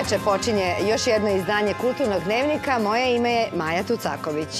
veče počinje još jedno izdanje Kulturnog dnevnika. Moje ime je Maja Tucaković.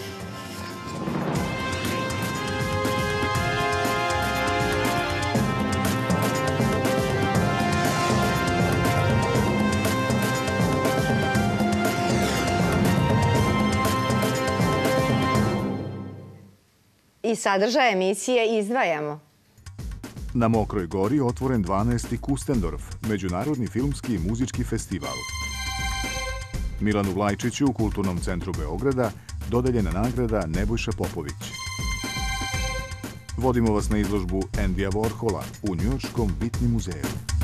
I sadržaj emisije izdvajamo. Na Mokroj gori otvoren 12. Kustendorf, međunarodni filmski i muzički festival. Milanu Vlajčiću u Kulturnom centru Beograda dodeljena nagrada Nebojša Popović. Vodimo vas na izložbu Andyja Warhola u Njujorškom Bitni muzeju.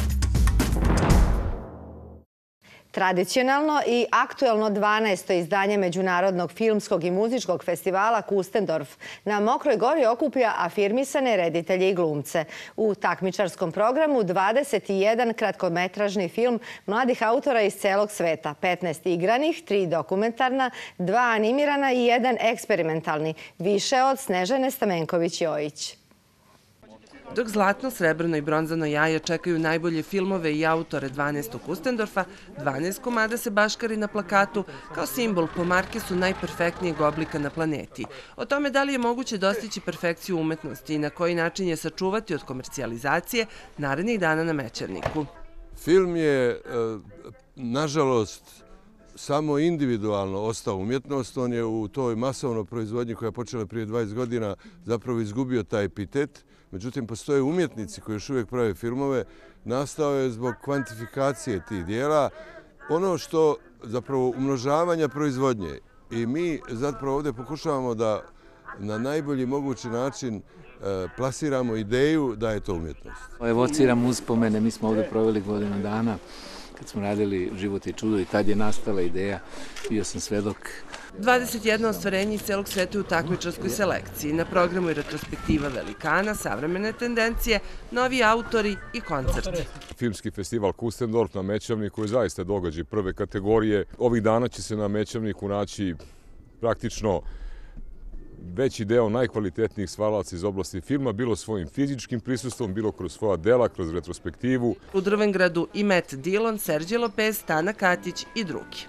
Tradicionalno i aktuelno 12. izdanje Međunarodnog filmskog i muzičkog festivala Kustendorf na Mokroj gori okuplja afirmisane reditelje i glumce. U takmičarskom programu 21 kratkometražni film mladih autora iz celog sveta, 15 igranih, 3 dokumentarna, 2 animirana i 1 eksperimentalni, više od Snežane Stamenković-Jojić. Dok zlatno, srebrno i bronzano jaje čekaju najbolje filmove i autore 12. Kustendorfa, 12 komada se baškari na plakatu kao simbol po Markesu najperfektnijeg oblika na planeti. O tome da li je moguće dostići perfekciju umetnosti i na koji način je sačuvati od komercijalizacije narednih dana na Mećerniku. Film je, nažalost, samo individualno ostao umjetnost. On je u toj masovnoj proizvodnji koja je počela prije 20 godina zapravo izgubio taj epitet. Međutim, postoje umjetnici koji još uvijek prave filmove. Nastao je zbog kvantifikacije tih dijela. Ono što zapravo umnožavanja proizvodnje. I mi zapravo ovdje pokušavamo da na najbolji mogući način plasiramo ideju da je to umjetnost. Evociram uspomene, mi smo ovdje proveli godinu dana kad smo radili Život i čudo i tad je nastala ideja, bio sam svedok. 21 ostvarenje iz celog sveta u takmičarskoj selekciji. Na programu je retrospektiva velikana, savremene tendencije, novi autori i koncert. Filmski festival Kustendorf na Mećavniku je zaista događaj prve kategorije. Ovih dana će se na Mećavniku naći praktično veći deo najkvalitetnijih stvaralaca iz oblasti filma, bilo svojim fizičkim prisustvom, bilo kroz svoja dela, kroz retrospektivu. U Drvengradu i Matt Dillon, Serđe Lopez, Tana Katić i drugi.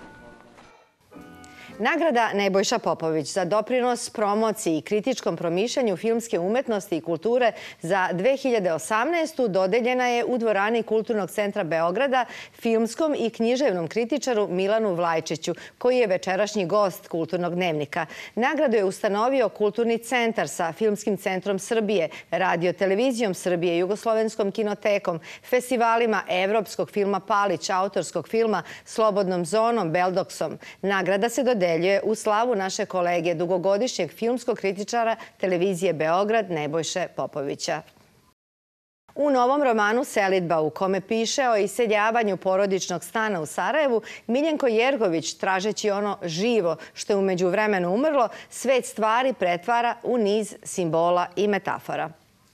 Nagrada Nebojša Popović za doprinos promociji i kritičkom promišljanju filmske umetnosti i kulture za 2018. dodeljena je u dvorani Kulturnog centra Beograda filmskom i književnom kritičaru Milanu Vlajčiću, koji je večerašnji gost Kulturnog dnevnika. Nagradu je ustanovio Kulturni centar sa Filmskim centrom Srbije, Radio-televizijom Srbije, Jugoslovenskom kinotekom, festivalima evropskog filma Palić, autorskog filma Slobodnom zonom, Beldoksom. Nagrada se dodeljuje u slavu naše kolege, dugogodišnjeg filmskog kritičara televizije Beograd Nebojše Popovića. U novom romanu Selidba, u kome piše o iseljavanju porodičnog stana u Sarajevu, Miljenko Jergović, tražeći ono živo što je u međuvremenu umrlo, svet stvari pretvara u niz simbola i metafora.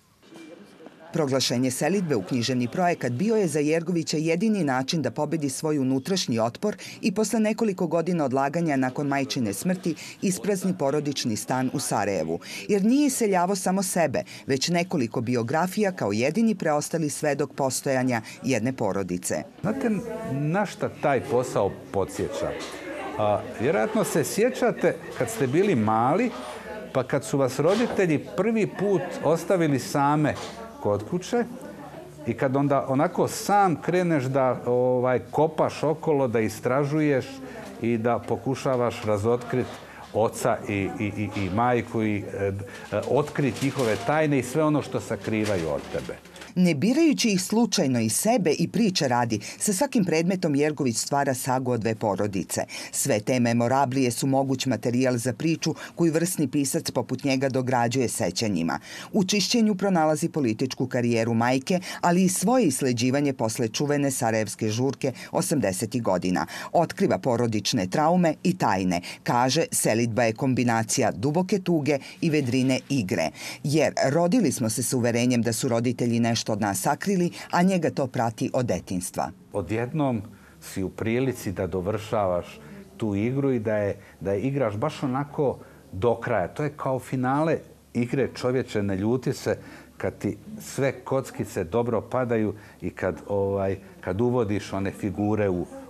Proglašenje selidbe u književni projekat bio je za Jergovića jedini način da pobedi svoj unutrašnji otpor i posle nekoliko godina odlaganja nakon majčine smrti isprazni porodični stan u Sarajevu. Jer nije iseljavao samo sebe, već nekoliko biografija kao jedini preostali svedok postojanja jedne porodice. Znate na šta taj posao podsjeća? Vjerojatno se sjećate kad ste bili mali, pa kad su vas roditelji prvi put ostavili same kod kuće i kad onda onako sam kreneš da kopaš okolo, da istražuješ i da pokušavaš razotkriti oca i majku i otkriti njihove tajne i sve ono što sakrivaju od tebe. Ne birajući ih slučajno i sebe i priče radi, sa svakim predmetom Jergović stvara sagu o dve porodice. Sve te memorablije su moguć materijal za priču koju vrsni pisac poput njega dograđuje sećanjima. U čišćenju pronalazi političku karijeru majke, ali i svoje isleđivanje posle čuvene sarajevske žurke 80. godina. Otkriva porodične traume i tajne. Kaže, selidba je kombinacija duboke tuge i vedrine igre. Jer rodili smo se s uverenjem da su roditelji nešto od nas sakrili, a njega to prati od detinjstva. Odjednom si u prilici da dovršavaš tu igru i da je igraš baš onako do kraja. To je kao finale igre. Čovječe, ne ljuti se kad ti sve kockice dobro padaju i kad uvodiš one figure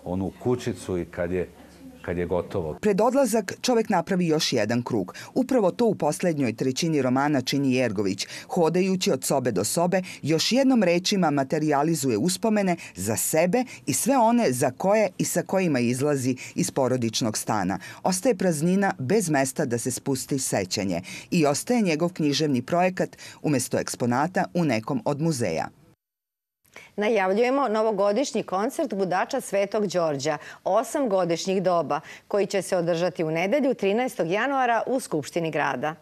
onu kućicu i kad je gotovo. Pred odlazak čovek napravi još jedan krug. Upravo to u poslednjoj trećini romana čini Jergović. Hodajući od sobe do sobe, još jednom rečima materijalizuje uspomene za sebe i sve one za koje i sa kojima izlazi iz porodičnog stana. Ostaje praznina bez mesta da se spusti sećanje i ostaje njegov književni projekat umesto eksponata u nekom od muzeja. Najavljujemo novogodišnji koncert Gudača Svetog Đorđa, 8 godišnjih doba, koji će se održati u nedelju 13. januara u Skupštini grada.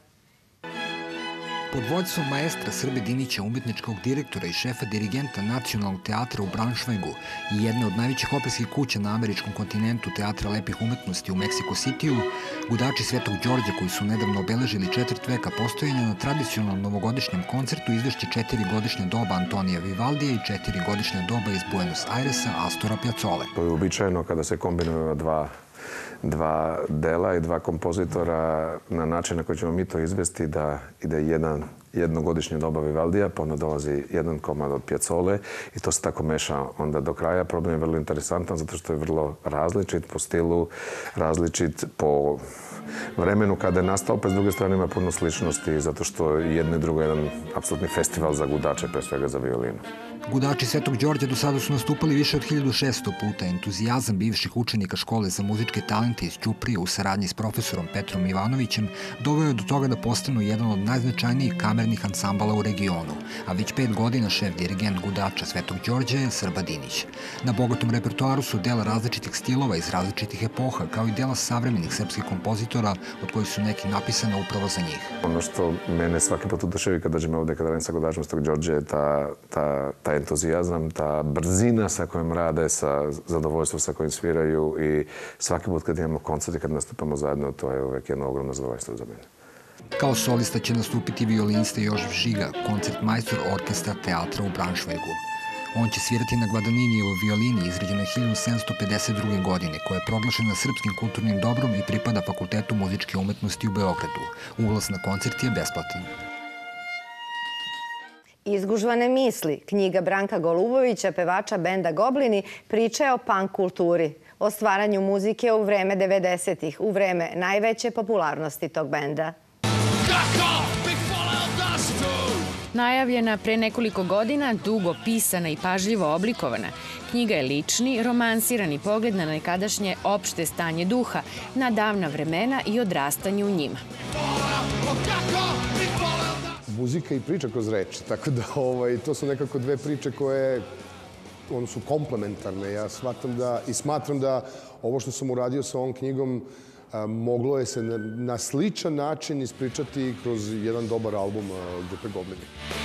Pod vođstvom maestra Srbe Dinića, umetničkog direktora i šefa dirigenta Nacionalnog teatra u Braunschweigu i jedne od najvećih operskih kuća na američkom kontinentu Teatra lepih umetnosti u Meksiko Cityu, Gudači Svetog Đorđa, koji su nedavno obeležili četvrt veka postojanja, na tradicionalnom novogodišnjem koncertu izvešće 4 godišnja doba Antonija Vivaldija i 4 godišnja doba iz Buenos Airesa Astora Piazzole. To je uobičajeno kada se kombinuju dva dela i dva kompozitora na način na koji ćemo mi to izvesti da ide jednogodišnja doba Vivaldija, pa onda dolazi jedan komad od Piazzole i to se tako meša onda do kraja. Problem je vrlo interesantan zato što je vrlo različit po stilu, različit po vremenu kada je nastao, pa s druge strane ima puno sličnosti zato što jedno i drugo je jedan apsolutni festival za gudače, pre svega za violinu. Gudači Svetog Đorđa do sada su nastupali više od 1600 puta. Entuzijazam bivših učenika škole za muzičke talente iz Ćuprije u saradnji s profesorom Petrom Ivanovićem doveo je do toga da postanu jedan od najznačajnijih kamernih ansambala u regionu, a već 5 godina šef dirigent Gudača Svetog Đorđa je Srba Dinić. Na bogatom repertoaru su dela različitih stilova iz različitih epoha, kao i dela savremenih srpskih kompozitora, od kojih su neki napisana upravo za njih. Ono što mene svaki put oduševi kad dođem ovde, kada radim sa Gudačom Svetog Đorđa, je taj entuzijazam, ta brzina sa kojom rade, sa zadovoljstvom sa kojim sviraju i svaki put kad imamo koncert i kad nastupamo zajedno, to je uvek jedno ogromno zadovoljstvo za mene. Kao solista će nastupiti violinista Jožef Žiga, koncertmajstor orkestra teatra u Braunschweigu. On će svirati na Guadagninijevo violini izrađenoj 1752. godine, koja je proglašena srpskim kulturnim dobrom i pripada Fakultetu muzičke umetnosti u Beogradu. Ulaz na koncert je besplatan. Izgužvane misli, knjiga Branka Golubovića, pevača benda Goblini, priča je o punk kulturi, o stvaranju muzike u vreme 90-ih, u vreme najveće popularnosti tog benda. Najavljena pre nekoliko godina, dugo pisana i pažljivo oblikovana, knjiga je lični, romansirani pogled na nekadašnje opšte stanje duha, na davna vremena i odrastanje u njima. Muzika i priča kroz reči, tako da to su nekako dve priče koje su komplementarne. Ja smatram da ovo što sam uradio sa ovom knjigom moglo je se na sličan način ispričati kroz jedan dobar album grupe Goblini.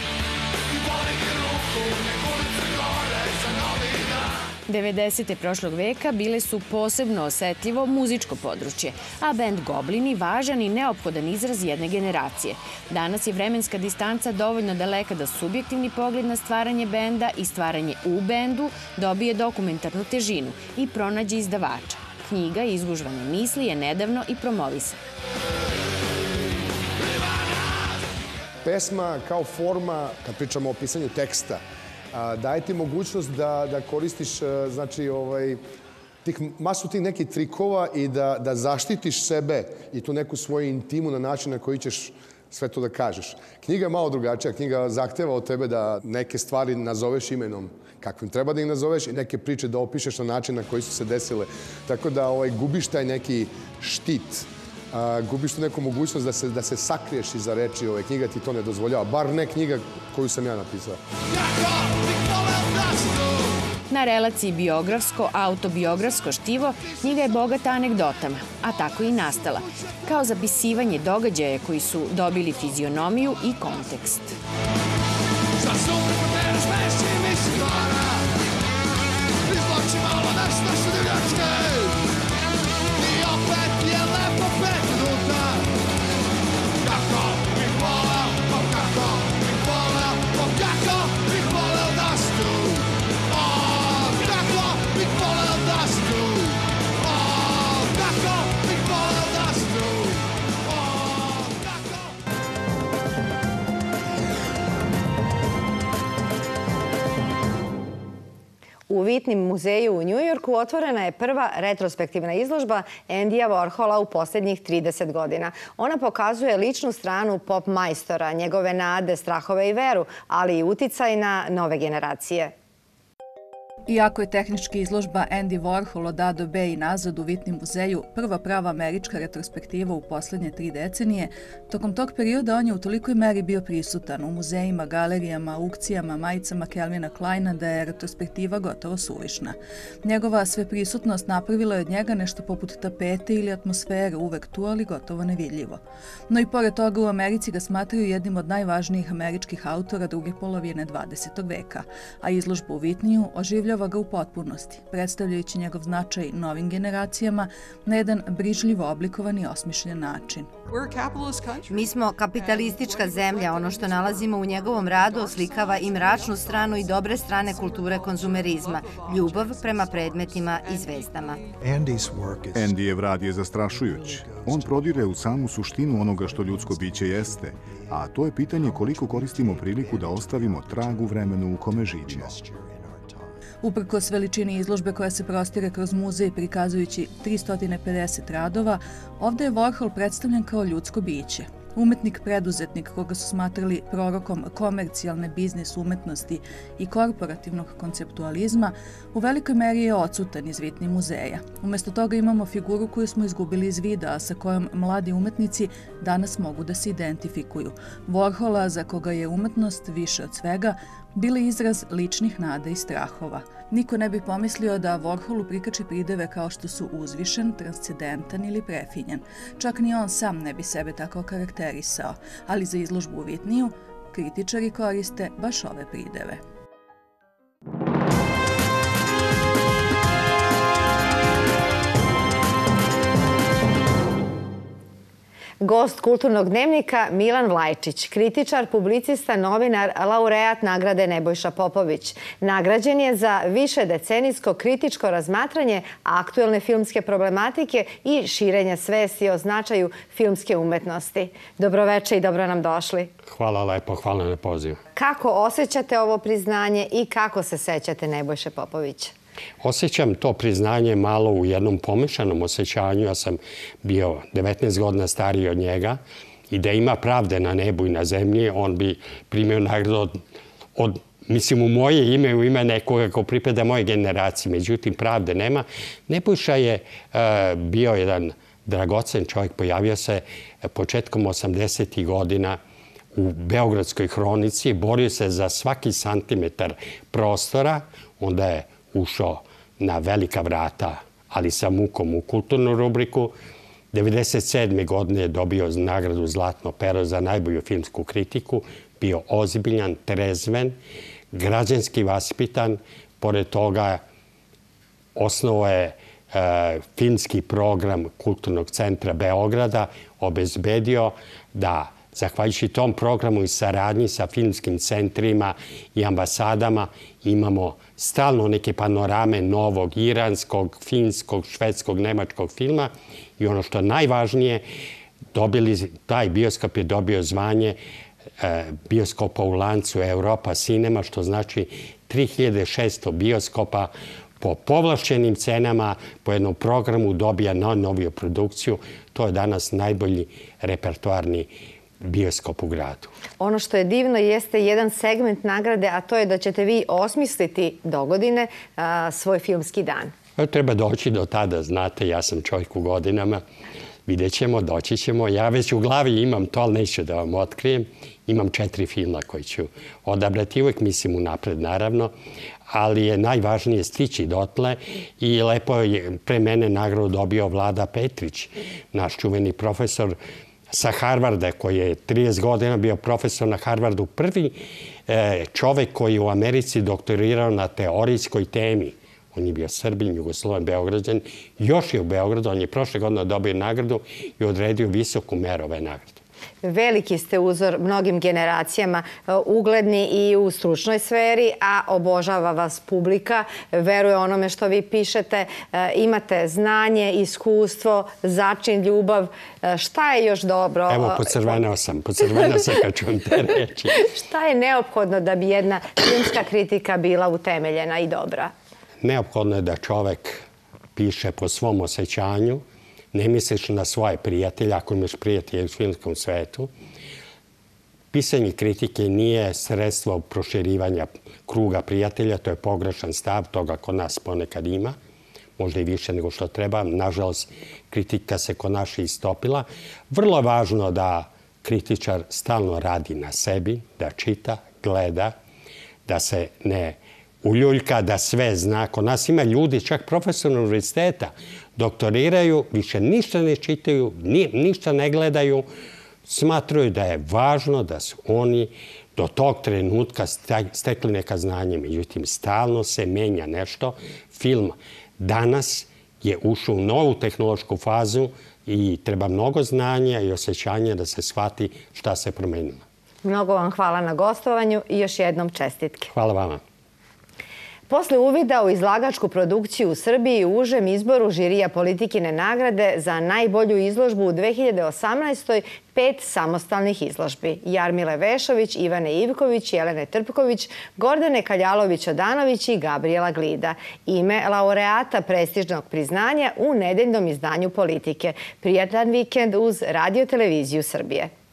90. prošlog veka bile su posebno osetljivo muzičko područje, a bend Goblini važan i neophodan izraz jedne generacije. Danas je vremenska distanca dovoljno daleka da subjektivni pogled na stvaranje benda i stvaranje u bendu dobije dokumentarnu težinu i pronađe izdavača. Knjiga Izgužvane misli je nedavno i promovisana. Pesma kao forma, kad pričamo o pisanju teksta, daje ti mogućnost da koristiš masu tih nekih trikova i da zaštitiš sebe i tu neku svoju intimu na način na koji ćeš sve to da kažeš. Knjiga je malo drugačija. Knjiga zahteva od tebe da neke stvari nazoveš imenom kakvim treba da ih nazoveš i neke priče da opišeš na način na koji su se desile. Tako da gubiš taj neki štit, gubiš tu neku mogućnost da se sakriješ iza reči. Knjiga ti to ne dozvoljava, bar ne knjiga koju sam ja napisao. Na relaciji biografsko-autobiografsko štivo knjiga je bogata anegdotama, a tako i nastala, kao zapisivanje događaja koji su dobili fizionomiju i kontekst. U Whitney muzeju u Njujorku otvorena je prva retrospektivna izložba Andyja Warhola u posljednjih 30 godina. Ona pokazuje ličnu stranu pop majstora, njegove nade, strahove i veru, ali i uticaj na nove generacije. Iako je tehnički izložba Andy Warhol od A do B i nazad u Whitney muzeju prva prava američka retrospektiva u posljednje 3 decenije, tokom tog perioda on je u tolikoj meri bio prisutan u muzejima, galerijama, aukcijama, majicama Calvina Kleina da je retrospektiva gotovo suvišna. Njegova sveprisutnost napravila je od njega nešto poput tapete ili atmosfere, uvek tu, ali gotovo nevidljivo. No i pored toga u Americi ga smatraju jednim od najvažnijih američkih autora druge polovine 20. veka, a izložba u Whitneyu oživljava ga u potpunosti, predstavljajući njegov značaj novim generacijama na jedan brižljivo oblikovan i osmišljen način. Mi smo kapitalistička zemlja. Ono što nalazimo u njegovom radu oslikava i mračnu stranu i dobre strane kulture konzumerizma, ljubav prema predmetima i zvezdama. Andyjev rad je zastrašujuć. On prodire u samu suštinu onoga što ljudsko biće jeste, a to je pitanje koliko koristimo priliku da ostavimo trag u vremenu u kome živimo. Uprkos veličini izložbe koja se prostire kroz muzej prikazujući 350 radova, ovdje je Warhol predstavljen kao ljudsko biće. Umetnik preduzetnik koga su smatrali prorokom komercijalne biznis umetnosti i korporativnog konceptualizma, u velikoj meri je odsutan iz Whitney muzeja. Umjesto toga imamo figuru koju smo izgubili iz vida, a sa kojom mladi umetnici danas mogu da se identifikuju. Warhola, za koga je umetnost više od svega bili izraz ličnih nada i strahova. Niko ne bi pomislio da Warholu prikači prideve kao što su uzvišen, transcendentan ili prefinjen. Čak ni on sam ne bi sebe tako karakterisao, ali za izložbu u Whitneyu kritičari koriste baš ove prideve. Gost Kulturnog dnevnika Milan Vlajčić, kritičar, publicista, novinar, laureat nagrade Nebojša Popović. Nagrađen je za višedecenijsko kritičko razmatranje aktuelne filmske problematike i širenja svesti o značaju filmske umetnosti. Dobroveče i dobro nam došli. Hvala lepo, hvala na pozivu. Kako osjećate ovo priznanje i kako se sećate Nebojše Popovića? Osjećam to priznanje malo u jednom pomešanom osjećanju. Ja sam bio 19 godina stariji od njega i da ima pravde na nebu i na zemlji, on bi primio nagradu mislim, u moje ime, u ime nekoga ko pripada moje generaciji. Međutim, pravde nema. Nebojša je bio jedan dragocen čovjek. Pojavio se početkom 80. godina u Beogradskoj hronici. Borio se za svaki santimetar prostora. Onda je ušao na velika vrata, ali sa mukom u kulturnu rubriku. 1997. godine je dobio nagradu Zlatno pero za najbolju filmsku kritiku. Bio ozbiljan, trezven, građanski vaspitan. Pored toga osnovao je filmski program Kulturnog centra Beograda, obezbedio da zahvaljujući tom programu i saradnji sa filmskim centrima i ambasadama imamo stalno neke panorame novog iranskog, finskog, švedskog, nemačkog filma i ono što je najvažnije, taj bioskop je dobio zvanje bioskopa u lancu Europa Cinema, što znači 3600 bioskopa po povlašćenim cenama, po jednom programu dobija noviju produkciju. To je danas najbolji repertoarni bioskop u gradu. Ono što je divno jeste jedan segment nagrade, a to je da ćete vi osmisliti dogodine svoj filmski dan. Treba doći do tada, znate, ja sam čovjek u godinama. Vidjet ćemo, doći ćemo. Ja već u glavi imam to, ali neću da vam otkrijem. Imam 4 filma koji ću odabrati. Uvijek mislim unapred, naravno, ali je najvažnije stići dotle i lepo je pre mene nagradu dobio Vlada Petrić, naš čuveni profesor sa Harvarda, koji je 30 godina bio profesor na Harvardu. Prvi čovjek koji je u Americi doktorirao na teorijskoj temi. On je bio Srbin, Jugosloven, Beograđan. Još je u Beogradu. On je prošle godine dobio nagradu i odredio visoku meru ove nagrade. Veliki ste uzor mnogim generacijama, ugledni i u stručnoj sferi, a obožava vas publika, veruje onome što vi pišete, imate znanje, iskustvo, začin, ljubav. Šta je još dobro? Evo, pocrvenao sam kad ću vam te reći. Šta je neophodno da bi jedna filmska kritika bila utemeljena i dobra? neophodno je da čovek piše po svom osjećanju, ne misliš na svoje prijatelje, ako imaš prijatelje u filmskom svetu. Pisanje kritike nije sredstvo proširivanja kruga prijatelja, to je pogrešan stav, toga kod nas ponekad ima, možda i više nego što treba. Nažalost, kritika se kod naše istopila. Vrlo je važno da kritičar stalno radi na sebi, da čita, gleda, da se ne uljuljka, da sve zna. Kod nas ima ljudi, čak profesori univerziteta, doktoriraju, više ništa ne čitaju, ništa ne gledaju, smatraju da je važno da su oni do tog trenutka stekli neka znanja. Međutim, stalno se menja nešto. Film danas je ušao u novu tehnološku fazu i treba mnogo znanja i osjećanja da se shvati šta se promenilo. Mnogo vam hvala na gostovanju i još jednom čestitke. Hvala vama. Posle uvida u izlagačku produkciju u Srbiji u užem izboru žirija Politikine nagrade za najbolju izložbu u 2018. 5 samostalnih izložbi. Jarmile Vešović, Ivane Ivković, Jelene Trpković, Gordane Kaljalović-Odanović i Gabriela Glida. Ime laureata prestižnog priznanja u nedeljnom izdanju Politike. Prijatan vikend uz Radio Televiziju Srbije.